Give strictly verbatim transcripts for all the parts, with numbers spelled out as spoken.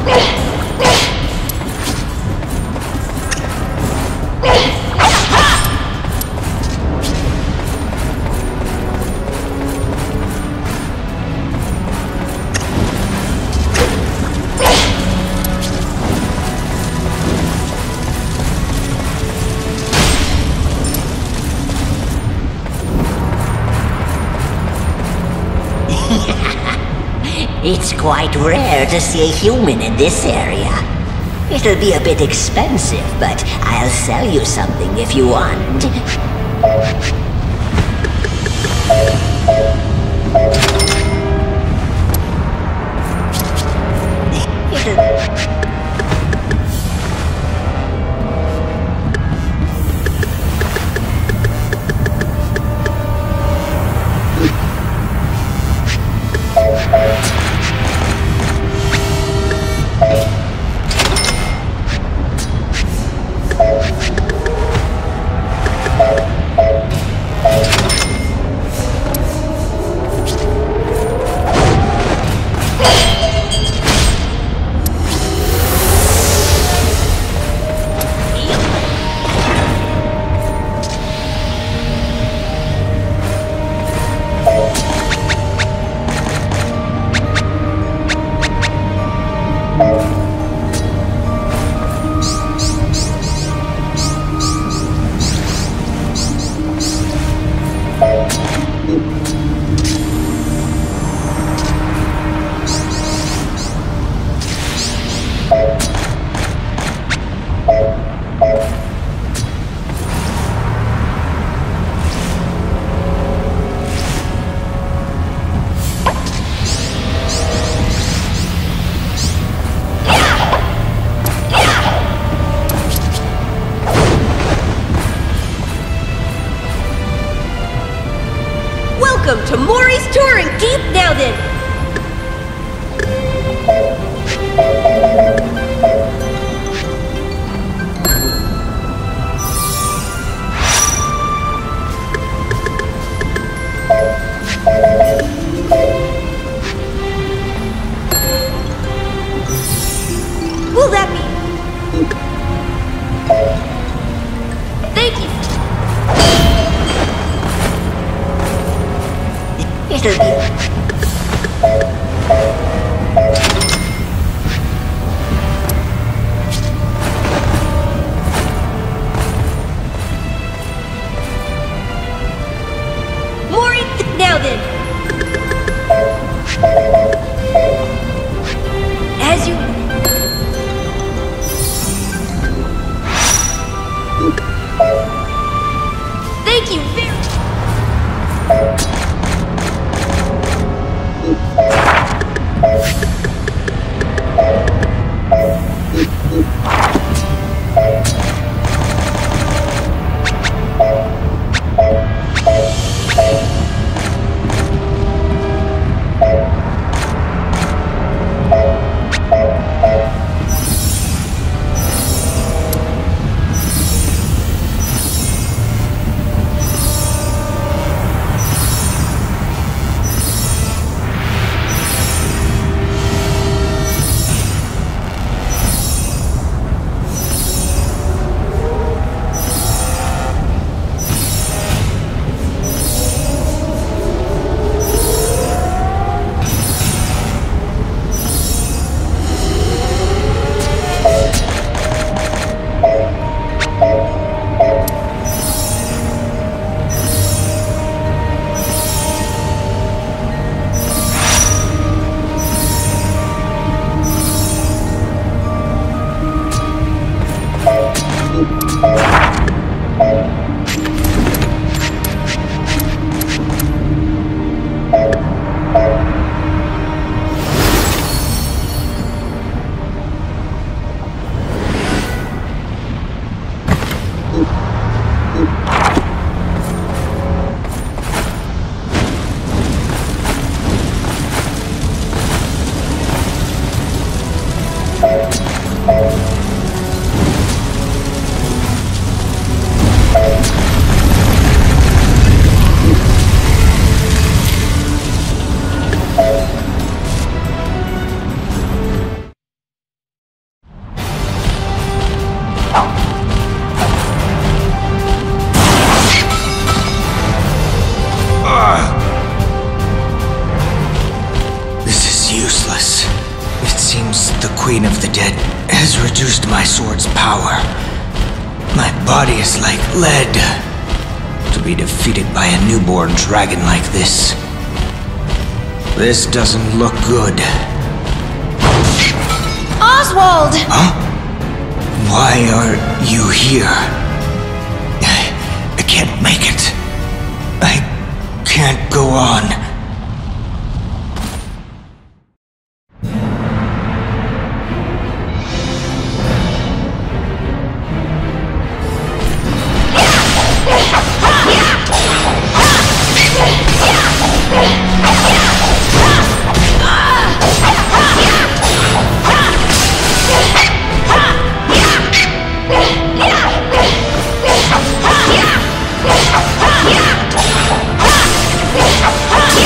It's quite rare to see a human in this area. It'll be a bit expensive, but I'll sell you something if you want. It'll... Welcome to Maury's Touring Deep Now Then! Will that be? Thank you! It'll be... Maury, now then! As you... Thank you very much! the dead has reduced my sword's power. My body is like lead. To be defeated by a newborn dragon like this. This doesn't look good. Oswald! Huh? Why are you here? I, I can't make it. I can't go on. Yeah!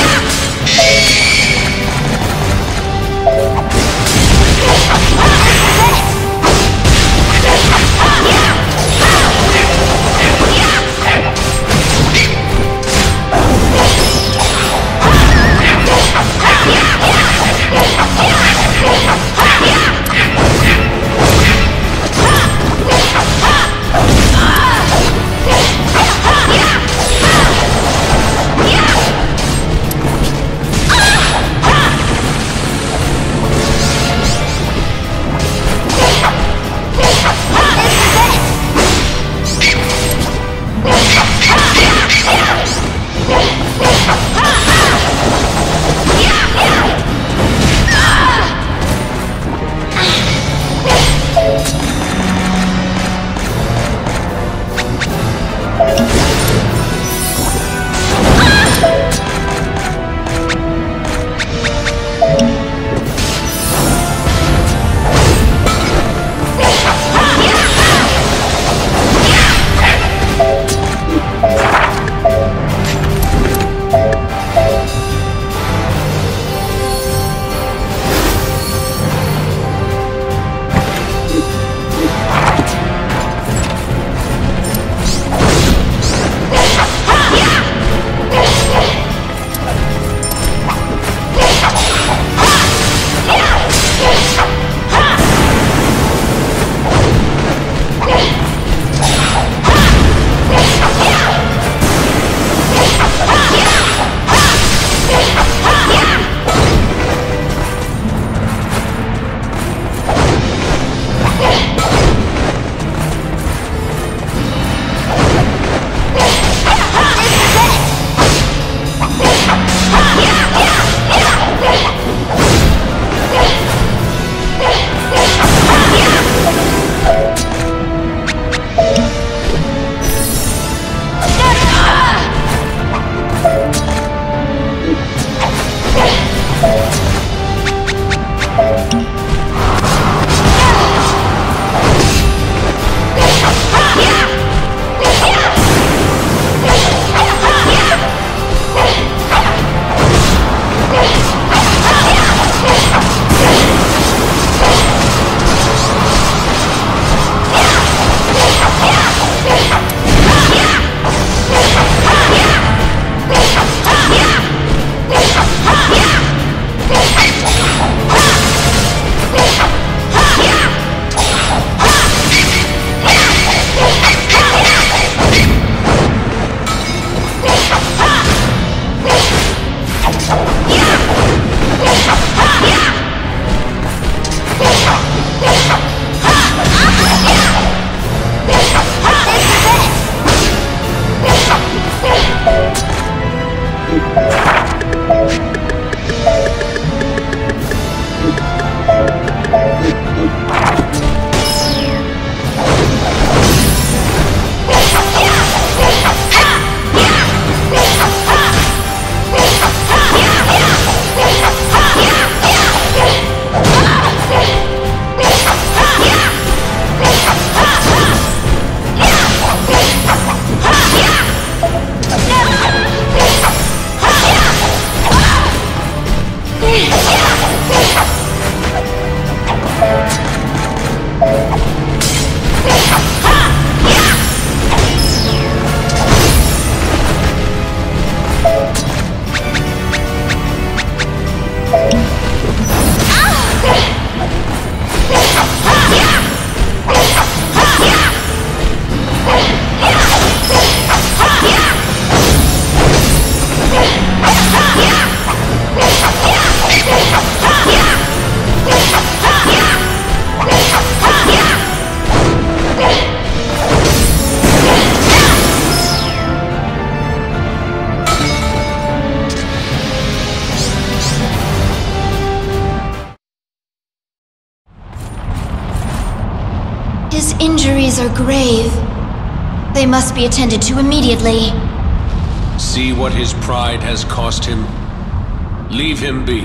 His injuries are grave. They must be attended to immediately. See what his pride has cost him? Leave him be.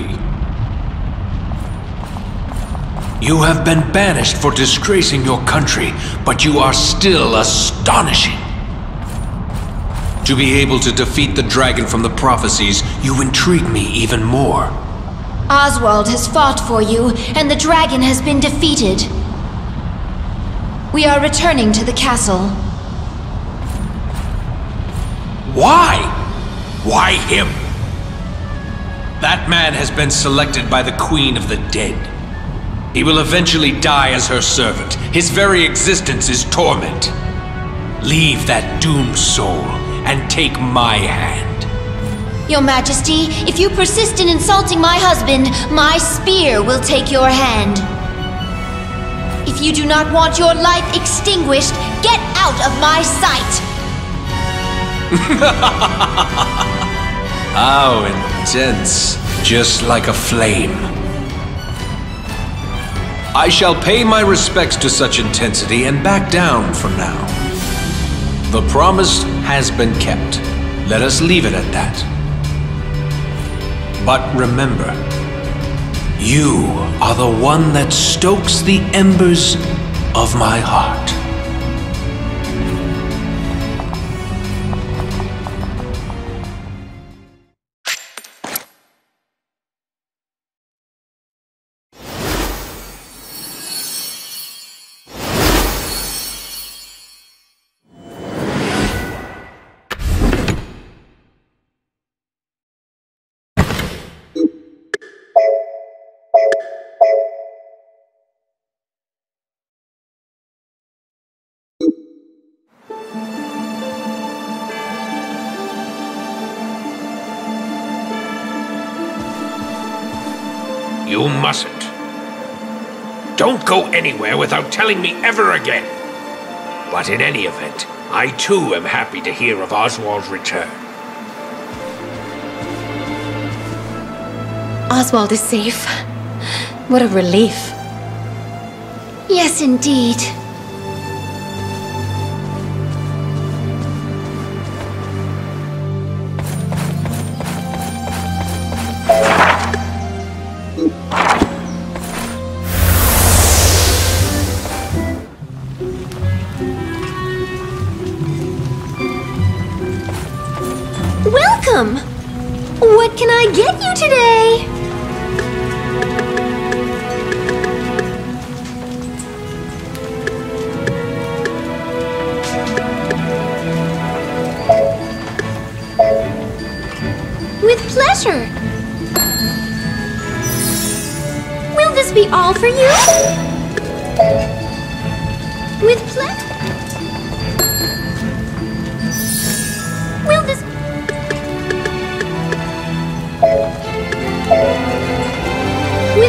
You have been banished for disgracing your country, but you are still astonishing. To be able to defeat the dragon from the prophecies, you intrigue me even more. Oswald has fought for you, and the dragon has been defeated. We are returning to the castle. Why? Why him? That man has been selected by the Queen of the Dead. He will eventually die as her servant. His very existence is torment. Leave that doomed soul and take my hand. Your Majesty, if you persist in insulting my husband, my spear will take your hand. If you do not want your life extinguished, get out of my sight! How intense. Just like a flame. I shall pay my respects to such intensity and back down for now. The promise has been kept. Let us leave it at that. But remember, you are the one that stokes the embers of my heart. You mustn't. Don't go anywhere without telling me ever again. But in any event, I too am happy to hear of Oswald's return. Oswald is safe. What a relief. Yes, indeed. Welcome! What can I get you today? With pleasure. Will this be all for you? With pleasure. Will this... With...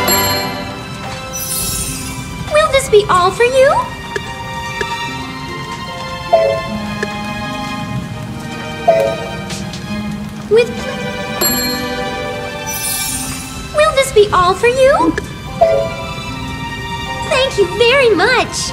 Will this be all for you? With... Will this be all for you? Thank you very much.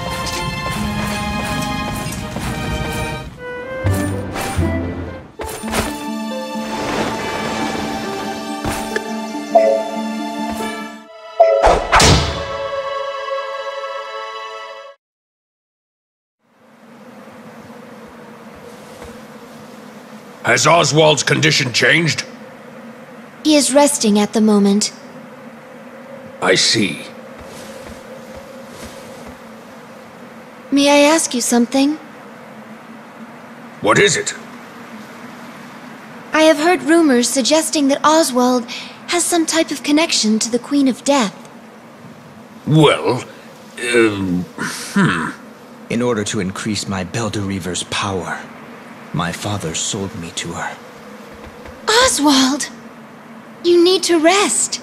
Has Oswald's condition changed? He is resting at the moment. I see. May I ask you something? What is it? I have heard rumors suggesting that Oswald has some type of connection to the Queen of Death. Well, um, hmm. In order to increase my Belderreaver's power, my father sold me to her. Oswald! You need to rest.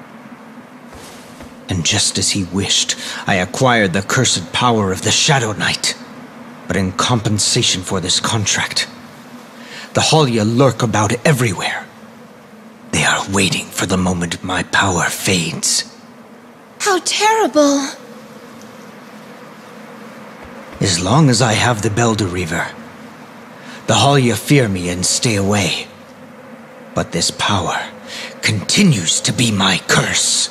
And just as he wished, I acquired the cursed power of the Shadow Knight. But in compensation for this contract, the Halia lurk about everywhere. They are waiting for the moment my power fades. How terrible. As long as I have the Belder-Reaver, the Halya fear me and stay away. But this power continues to be my curse.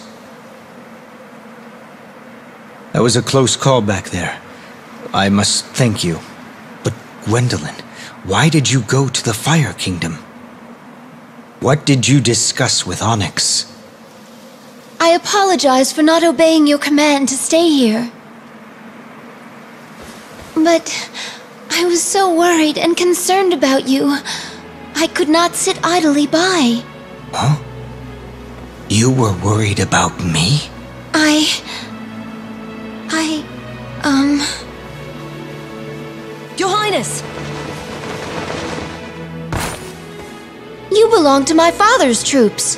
That was a close call back there. I must thank you. But Gwendolyn, why did you go to the Fire Kingdom? What did you discuss with Onyx? I apologize for not obeying your command to stay here. But I was so worried and concerned about you. I could not sit idly by. Huh? You were worried about me? I... I... um... Your Highness! You belong to my father's troops.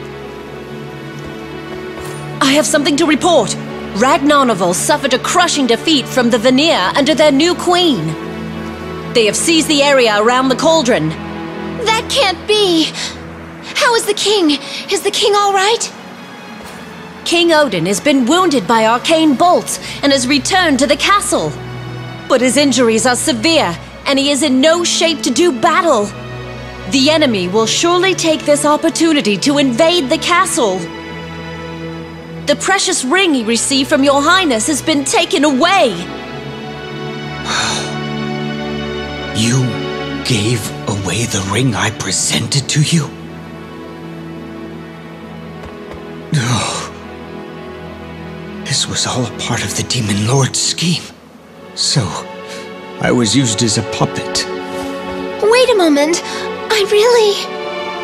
I have something to report. Ragnarnovel suffered a crushing defeat from the Vanir under their new queen. They have seized the area around the cauldron. That can't be! How is the king? Is the king all right? King Odin has been wounded by arcane bolts and has returned to the castle. But his injuries are severe, and he is in no shape to do battle. The enemy will surely take this opportunity to invade the castle. The precious ring he received from your Highness has been taken away. You gave away the ring I presented to you? Oh. This was all a part of the Demon Lord's scheme. So, I was used as a puppet. Wait a moment. I really...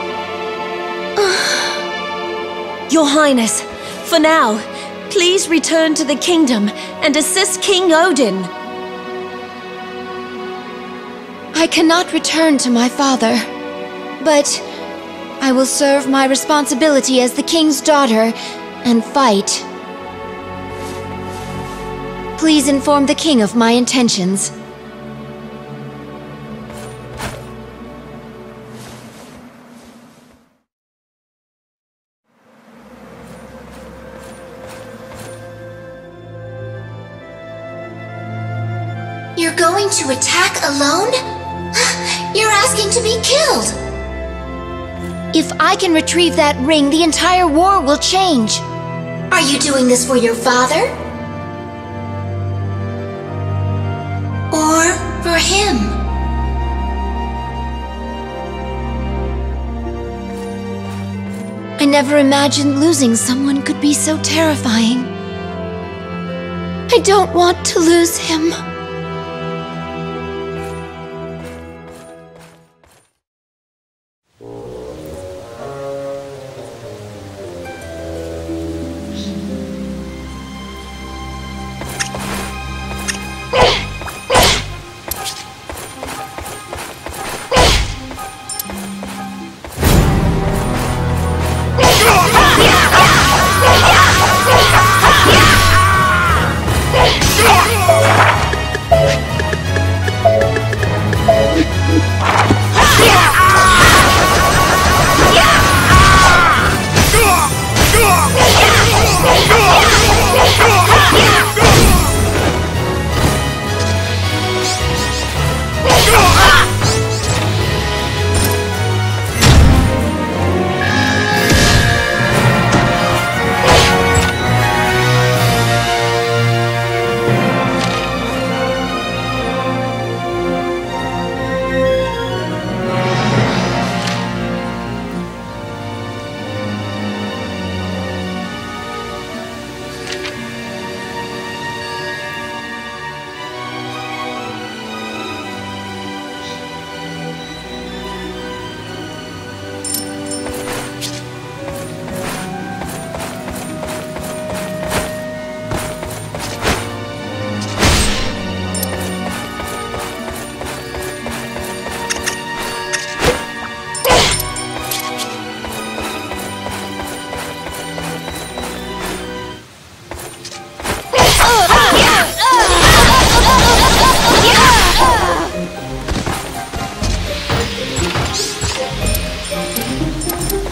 Your Highness, for now, please return to the kingdom and assist King Odin. I cannot return to my father, but I will serve my responsibility as the king's daughter and fight. Please inform the king of my intentions. You're going to attack alone? You're asking to be killed! If I can retrieve that ring, the entire war will change. Are you doing this for your father? Or for him? I never imagined losing someone could be so terrifying. I don't want to lose him.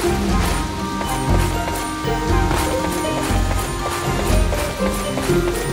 You